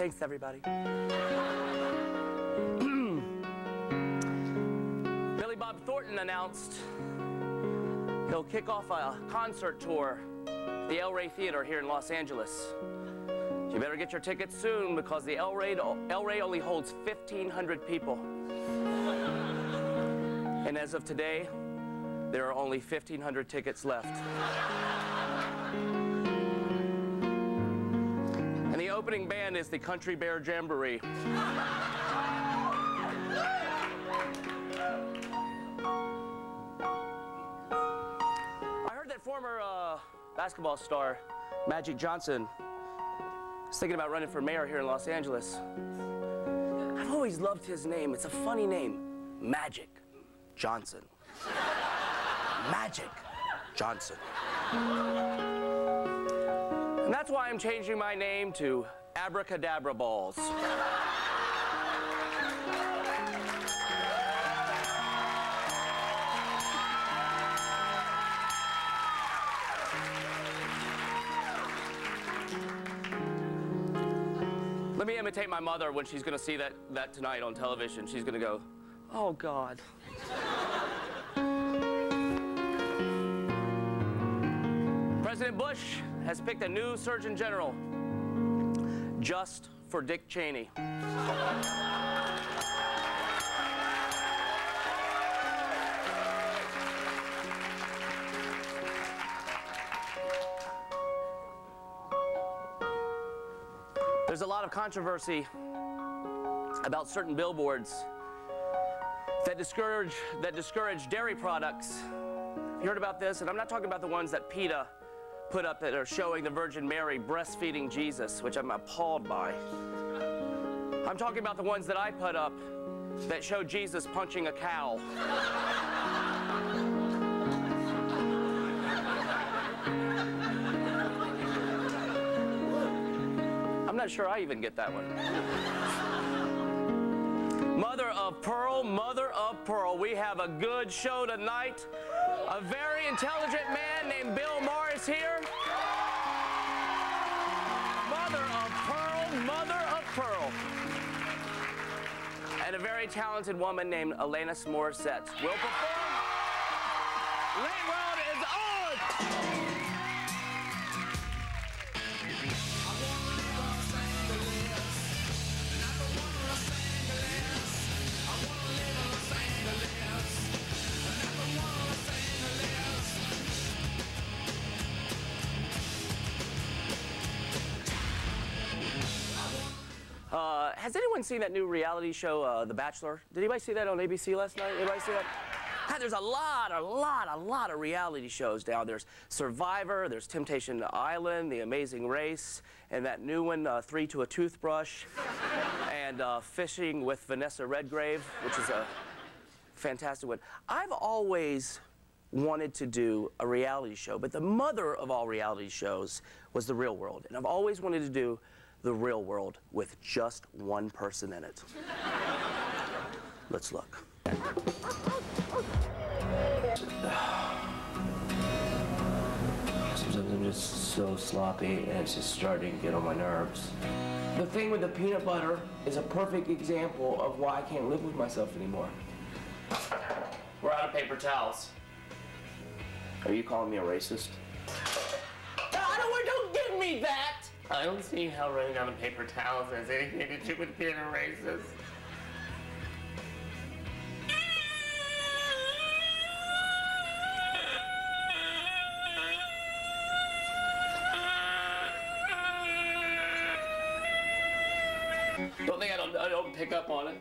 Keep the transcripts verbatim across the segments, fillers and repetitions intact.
Thanks, everybody. Billy Bob Thornton announced he'll kick off a concert tour at the El Rey Theater here in Los Angeles. You better get your tickets soon because the El Rey, El Rey only holds fifteen hundred people. And as of today, there are only fifteen hundred tickets left. And the opening band is the Country Bear Jamboree. I heard that former uh, basketball star Magic Johnson is thinking about running for mayor here in Los Angeles. I've always loved his name. It's a funny name, Magic Johnson. Magic Johnson. And that's why I'm changing my name to Abracadabra Balls. Let me imitate my mother when she's gonna see that, that tonight on television. She's gonna go, oh God. President Bush has picked a new Surgeon General just for Dick Cheney. There's a lot of controversy about certain billboards that discourage, that discourage dairy products. You heard about this? And I'm not talking about the ones that PETA put up that are showing the Virgin Mary breastfeeding Jesus, which I'm appalled by. I'm talking about the ones that I put up that show Jesus punching a cow. I'm not sure I even get that one. Mother of pearl, mother of pearl. We have a good show tonight. A very intelligent man named Bill Maher is here. Mother of pearl, mother of pearl. And a very talented woman named Alanis Morissette will perform. Late World is on! Uh, has anyone seen that new reality show, uh, The Bachelor? Did anybody see that on A B C last night? Anybody see that? God, there's a lot, a lot, a lot of reality shows now. There's Survivor, there's Temptation Island, The Amazing Race, and that new one, uh, Three to a Toothbrush, and uh, Fishing with Vanessa Redgrave, which is a fantastic one. I've always wanted to do a reality show, but the mother of all reality shows was The Real World, and I've always wanted to do The Real World with just one person in it. Let's look. Sometimes I'm just so sloppy and it's just starting to get on my nerves. The thing with the peanut butter is a perfect example of why I can't live with myself anymore. We're out of paper towels. Are you calling me a racist? I don't, don't give me that! I don't see how running out of paper towels has anything to do with being a racist. Don't think I don't, I don't pick up on it.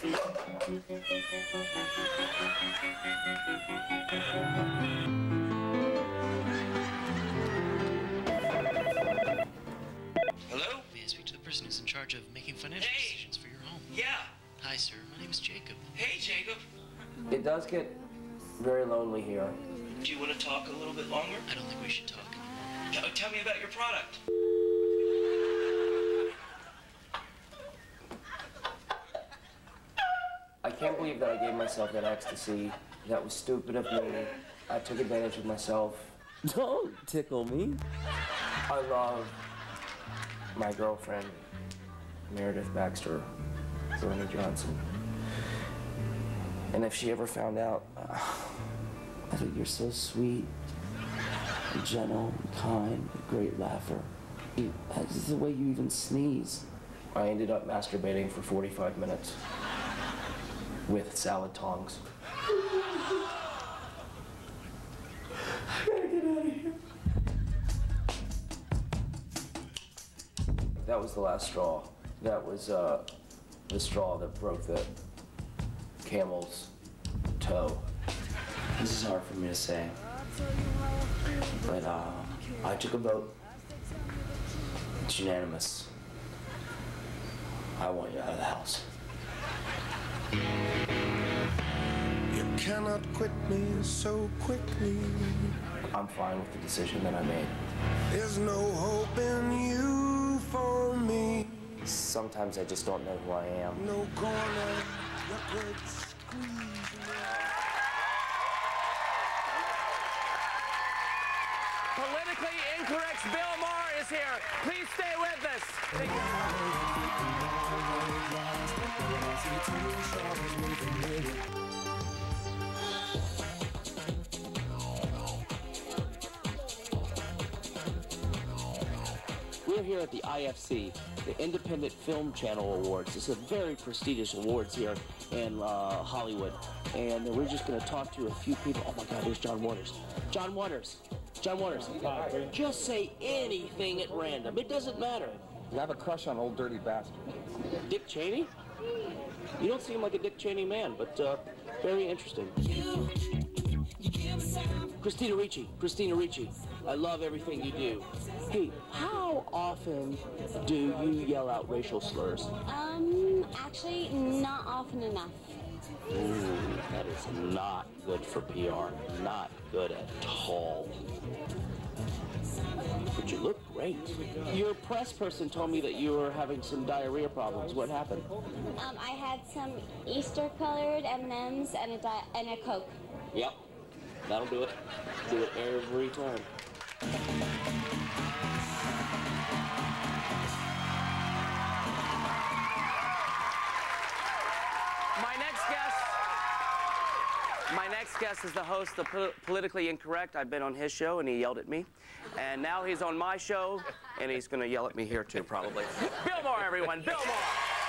Hello? May I speak to the person who's in charge of making financial hey. decisions for your home? Yeah. Hi, sir. My name is Jacob. Hey, Jacob. It does get very lonely here. Do you want to talk a little bit longer? I don't think we should talk anymore. Tell, tell me about your product. I can't believe that I gave myself that ecstasy. That was stupid of me. I took advantage of myself. Don't tickle me. I love my girlfriend. Meredith Baxter, Bernie Johnson. And if she ever found out uh, that you're so sweet, and gentle, and kind, a great laugher, you, this is the way you even sneeze. I ended up masturbating for forty-five minutes with salad tongs. I gotta get out of here. That was the last straw. That was uh, the straw that broke the camel's toe. This is hard for me to say, but uh, I took a vote. It's unanimous. I want you out of the house. You cannot quit me so quickly. I'm fine with the decision that I made. There's no hope in you for me. Sometimes I just don't know who I am. No corner you could squeeze me. Politically Incorrect's Bill Maher is here. Please stay with us. Thank you. We're here at the I F C, the Independent Film Channel Awards. This is a very prestigious awards here in uh, Hollywood. And we're just going to talk to a few people. Oh my God, there's John Waters. John Waters. John Waters. Just say anything at random. It doesn't matter. You have a crush on Old Dirty Bastard. Dick Cheney? You don't seem like a Dick Cheney man, but uh, very interesting. Christina Ricci. Christina Ricci. I love everything you do. Hey, how often do you yell out racial slurs? Um, actually, not often enough. Ooh, that is not good for P R. Not good at all. But you look great. Your press person told me that you were having some diarrhea problems. What happened? Um, I had some Easter-colored M and M's and a di and a Coke. Yep. That'll do it. Do it every time. My next guest, my next guest is the host of Pol- Politically Incorrect. I've been on his show and he yelled at me. And now he's on my show and he's going to yell at me here too, probably. Bill Maher, everyone. Bill Maher.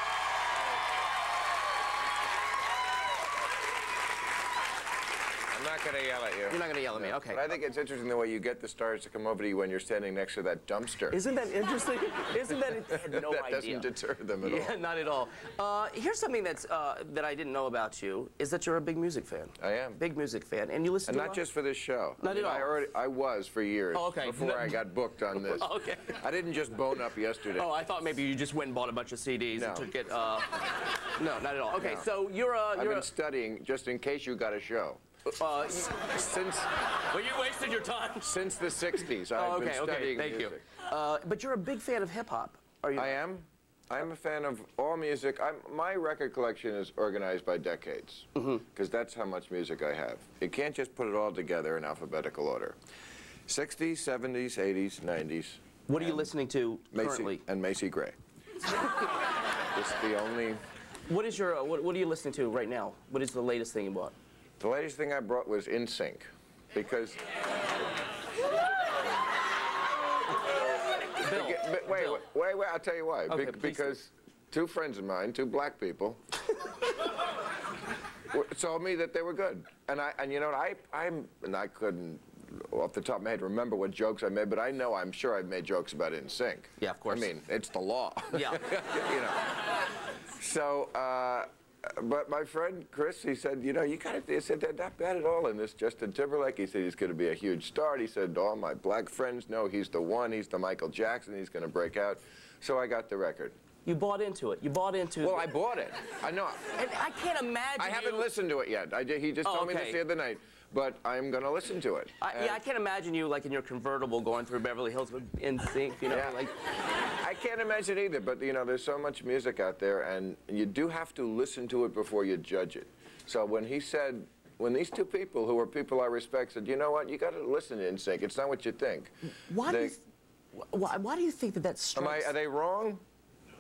I'm not going to yell at you. You're not going to yell at me, okay. But I think it's interesting the way you get the stars to come over to you when you're standing next to that dumpster. Isn't that interesting? Isn't that? I had no that idea. doesn't deter them at yeah, all. not at all. Uh, here's something that's uh, that I didn't know about you is that you're a big music fan. I am. Big music fan, and you listen. And to a not lot? just for this show. Not I mean, at all. I already, I was for years. Oh, okay. Before No. I got booked on this. Okay. I didn't just bone up yesterday. Oh, I thought maybe you just went and bought a bunch of C Ds No. and took it. Uh, no, not at all. Okay, No. so you're a. I've You're been studying just in case you got a show. a uh, Since well, you wasted your time. since the sixties, I've Oh, okay, been okay. studying Thank music. you. Uh, but you're a big fan of hip hop. Are you? I am. I'm a fan of all music. I'm, my record collection is organized by decades, because Mm-hmm. that's how much music I have. You can't just put it all together in alphabetical order. sixties, seventies, eighties, nineties. What are you and listening to Macy, currently? And Macy Gray. It's the only... What is your? Uh, what, what are you listening to right now? What is the latest thing you bought? The latest thing I brought was In Sync, because... Bill. Beca- but wait, Bill. wait, wait, wait, I'll tell you why. Okay, Bec- please because two friends of mine, two black people, w- told me that they were good. And I, and you know what, I, I'm, and I couldn't, off the top of my head, remember what jokes I made, but I know, I'm sure I've made jokes about In Sync. Yeah, of course. I mean, it's the law. Yeah. You know. So, uh, but my friend Chris, he said, you know, you got to, he said, they're not bad at all in this Justin Timberlake. He said he's going to be a huge star. He said, all my black friends know he's the one. He's the Michael Jackson. He's going to break out. So I got the record. You bought into it. You bought into. Well, I bought it. I know. And I can't imagine. I haven't you, listened to it yet. I did, he just Oh, told me okay. this the other night. But I'm going to listen to it. I, yeah, I can't imagine you like in your convertible going through Beverly Hills with In Sync. You know, Yeah. like. I can't imagine either, but you know, there's so much music out there, and you do have to listen to it before you judge it. So when he said, when these two people, who are people I respect, said, you know what, you got to listen to In Sync. It's not what you think. Why do They- you? Th- why, why do you think that that Am I, strikes? are they wrong?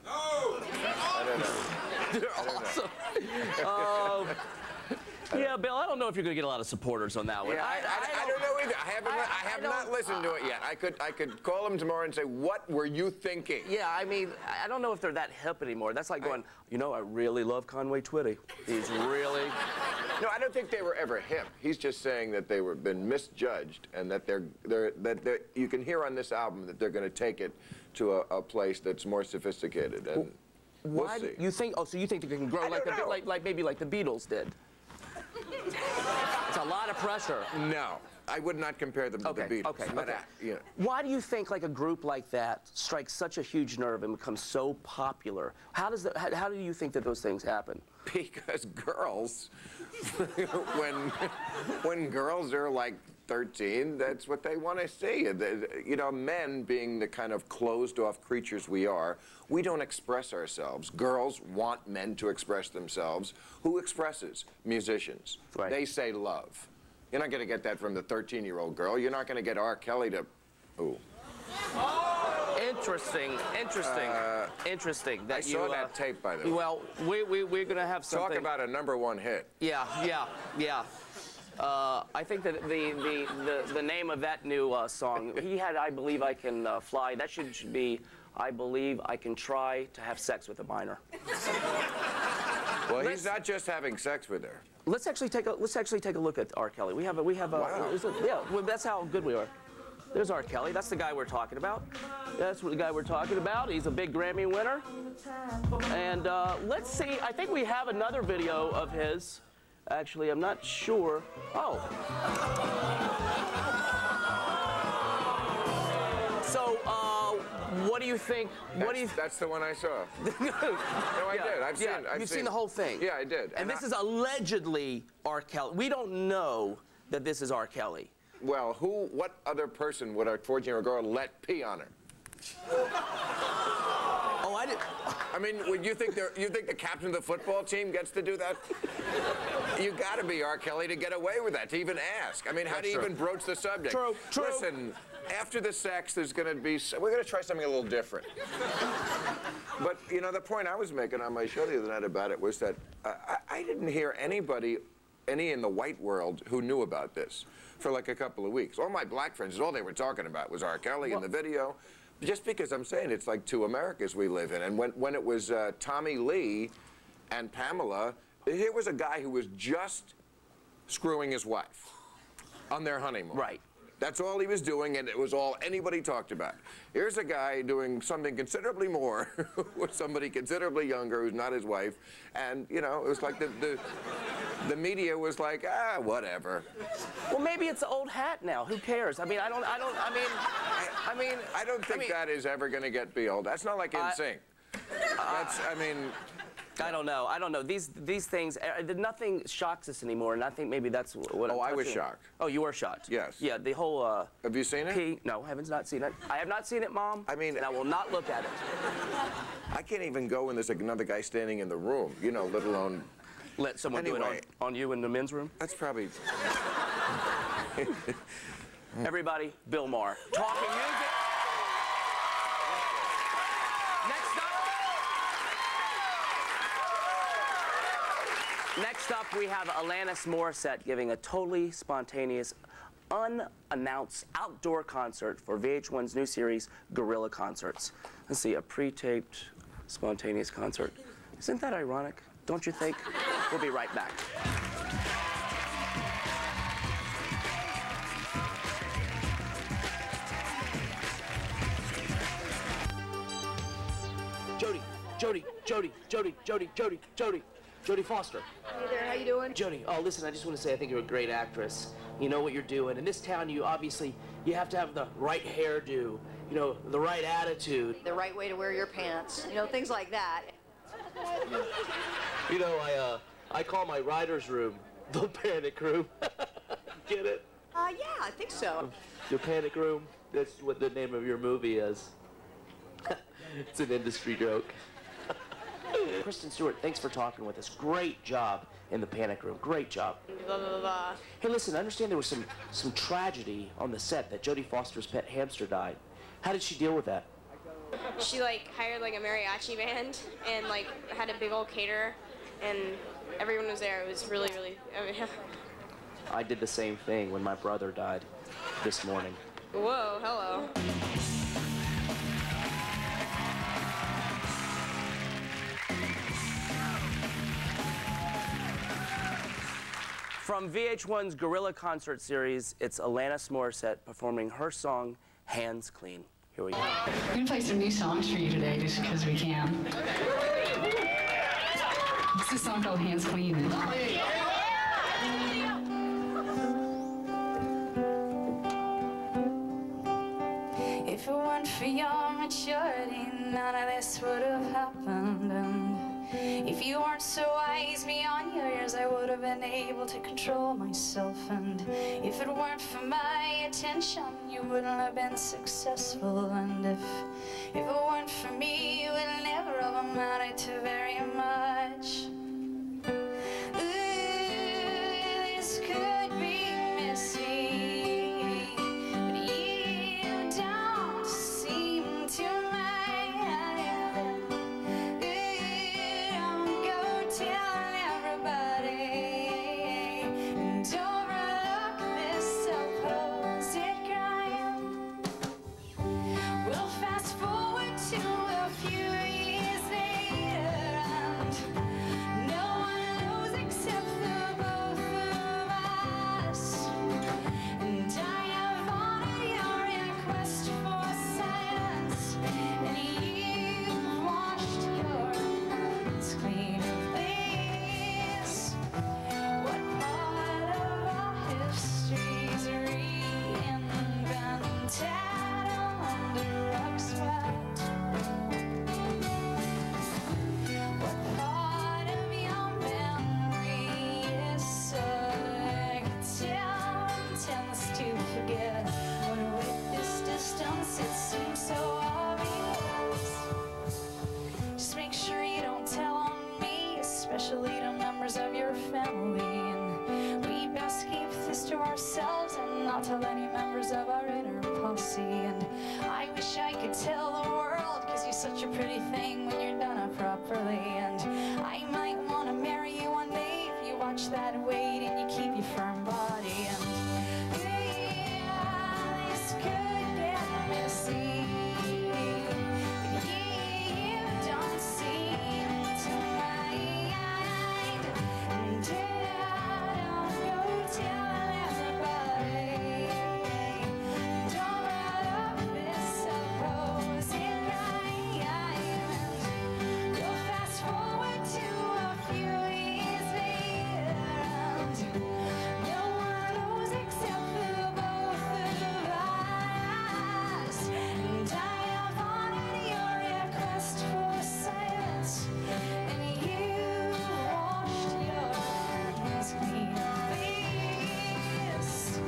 I don't know. They're awesome. Um, yeah, Bill, I don't know if you're going to get a lot of supporters on that one. Yeah, I, I, I, don't know either. I haven't. I, I have not listened to it yet. I could. I could call them tomorrow and say, "What were you thinking?" Yeah, I mean, I don't know if they're that hip anymore. That's like going, I, you know, I really love Conway Twitty. He's really. No, I don't think they were ever hip. He's just saying that they were been misjudged, and that they're they're that they're, you can hear on this album that they're going to take it to a, a place that's more sophisticated. And Why we'll see. do you think? Oh, so you think they can grow I like don't the, know. like like maybe like the Beatles did? It's a lot of pressure. No, I would not compare them to Okay, the Beatles. okay, but, okay. uh, you know. Why do you think like a group like that strikes such a huge nerve and becomes so popular? How does that, how, how do you think that those things happen? Because girls, when when girls are like thirteen, that's what they want to see. You know, men being the kind of closed-off creatures we are, we don't express ourselves. Girls want men to express themselves. Who expresses? Musicians. Right. They say love. You're not going to get that from the thirteen-year-old girl. You're not going to get R. Kelly to... Ooh. Interesting, interesting, Uh, interesting. That I saw you, that uh, tape, by the way. Well, we, we, we're going to have something. Talk about a number one hit. Yeah, yeah, yeah. Uh, I think that the, the, the, the name of that new uh, song, he had I Believe I Can uh, Fly. That should, should be I Believe I Can Try to Have Sex with a Minor. Well, Let's- he's not just having sex with her. Let's actually take a let's actually take a look at R. Kelly. We have a we have a Wow. is it- yeah. Well, that's how good we are. There's R. Kelly. That's the guy we're talking about. That's the guy we're talking about. He's a big Grammy winner. And uh, let's see. I think we have another video of his. Actually, I'm not sure. Oh. So, uh, what do you think? What That's, do you? that's the one I saw. No, I Yeah, did. I've yeah, seen. I've You've seen the whole thing. Yeah, I did. And, this I- is allegedly R. Kelly. We don't know that this is R. Kelly. Well, who? What other person would a fourteen-year-old girl let pee on her? Oh, I didn't. I mean, would you think there? You think the captain of the football team gets to do that? You got to be R. Kelly to get away with that. To even ask. I mean, how That's do you true. even broach the subject? True, true. Listen, after the sex, there's going to be. s- We're going to try something a little different. But you know, the point I was making on my show the other night about it was that uh, I, I didn't hear anybody, any in the white world, who knew about this for like a couple of weeks. All my black friends, all they were talking about was R. Kelly in the video. Just because I'm saying it's like two Americas we live in. And when, when it was uh, Tommy Lee and Pamela, here was a guy who was just screwing his wife on their honeymoon. Right. That's all he was doing, and it was all anybody talked about. Here's a guy doing something considerably more with somebody considerably younger who's not his wife. And, you know, it was like the, the, the media was like, ah, whatever. Well, maybe it's an old hat now. Who cares? I mean, I don't. I don't. I mean, I mean. I don't think I mean, that is ever going to get be old. That's not like I- N Sync. That's, I mean, I don't know. I don't know. These these things. Uh, nothing shocks us anymore, and I think maybe that's what. Oh, I'm I was touching. shocked. Oh, you were shocked. Yes. Yeah. The whole. Uh, have you seen it? P. No, I have not seen it. I have not seen it, Mom. I mean- and I will not look at it. I can't even go when there's like another guy standing in the room, you know, let alone. Let someone do Anyway. it on, on you in the men's room. That's probably. Everybody, Bill Maher. Talking music. Next up. Next up, we have Alanis Morissette giving a totally spontaneous, unannounced outdoor concert for V H one's new series, Gorilla Concerts. Let's see, a pre-taped, spontaneous concert. Isn't that ironic? Don't you think? We'll be right back. Jody, Jody, Jody, Jody, Jody, Jody, Jody, Jody Foster. Hey there, how you doing? Jody, oh, listen, I just want to say I think you're a great actress. You know what you're doing. In this town, you obviously, you have to have the right hairdo, you know, the right attitude. The right way to wear your pants, you know, things like that. You know, I, uh, I call my writer's room the panic room. Get it? Uh, yeah, I think so. Your panic room, that's what the name of your movie is. It's an industry joke. Kristen Stewart, thanks for talking with us. Great job in the panic room. Great job. Blah, blah, blah. Hey, listen, I understand there was some, some tragedy on the set that Jodie Foster's pet hamster died. How did she deal with that? she like hired like a mariachi band and like had a big old caterer, and everyone was there. It was really, really. I mean, I did the same thing when my brother died this morning. whoa, hello. From V H one's Gorilla Concert Series, it's Alanis Morissette performing her song, Hands Clean. Here we go. We're gonna play some new songs for you today just because we can. This is a song called Hands Clean. If it weren't for your maturity, none of this would have happened. And if you weren't so wise beyond your years, I would have been able to control myself. And if it weren't for my attention, you wouldn't have been successful. And if, if it weren't for me, you would never have amounted to very much. Ooh, this could be messy, but you don't seem to mind. Ooh, don't go tell everybody, and overlook this supposed crime. We'll fast forward to a few years later, and no one knows except the both of us. And I have honored your request for silence, and you've washed your hands clean of this. What part of our history's reinvented under rocks wet? What part of your memory is so tell tends to forget? But with this distance, it seems so obvious. Just make sure you don't tell on me, especially to members of your family. And we best keep this to ourselves and not tell any members of our inner posse. And I wish I could tell the world, cause you're such a pretty thing when you're done it properly. And I might want to marry you one day if you watch that weight and you keep your firm body. And yeah, this could get messy, but you don't seem to mind. And yeah, don't go tell everybody, don't write up this supposed crime. We'll fast forward to a few years later, and no one knows except the both of us. And I have honored your request for silence, and you've washed your hands clean of this.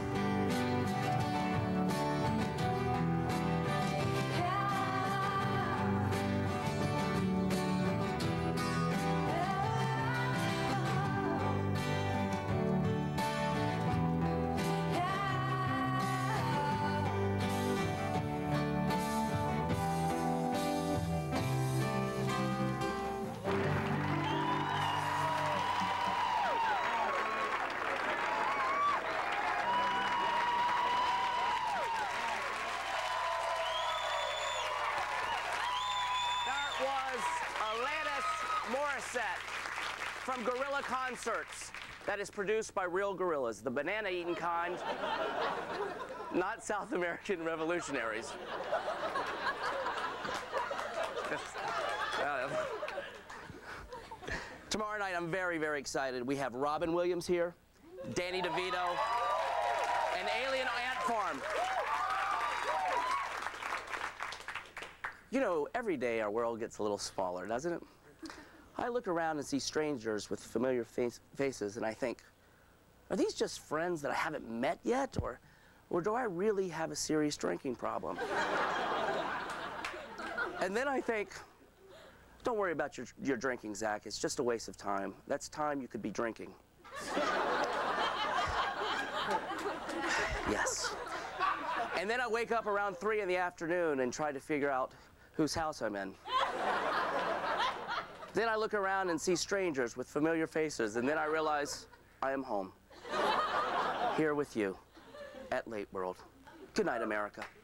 That was Alanis Morissette from Gorilla Concerts. That is produced by real gorillas, the banana-eating kind, not South American revolutionaries. Uh, Tomorrow night, I'm very, very excited. We have Robin Williams here, Danny DeVito, and Alien Ant Farm. You know, every day our world gets a little smaller, doesn't it? I look around and see strangers with familiar face faces, and I think, are these just friends that I haven't met yet, or, or do I really have a serious drinking problem? And then I think, don't worry about your, your drinking, Zach. It's just a waste of time. That's time you could be drinking. Yes. And then I wake up around three in the afternoon and try to figure out whose house I'm in. Then I look around and see strangers with familiar faces, and then I realize I am home. Here with you at Late World. Good night, America.